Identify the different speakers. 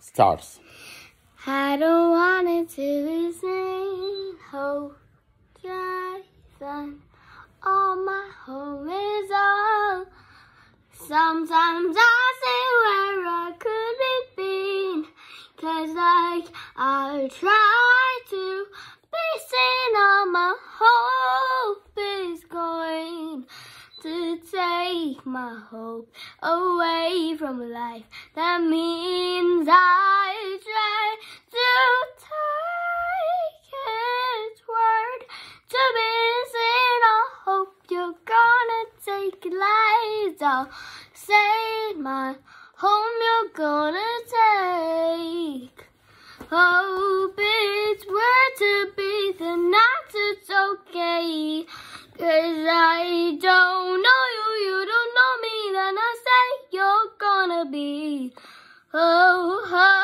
Speaker 1: starts.
Speaker 2: I don't want it to be seen. Hope driven. All my hope is all. Sometimes I see where I could be been. 'Cause like I try to be seen, all my hope is going to take my hope away from life. That means I try to take its word to be seen. I hope you're gonna take lives. I'll say my home you're gonna take. Hope it's word to be the not it's okay. 'Cause I don't know you, you don't know me, then I say you're gonna be. Oh, oh.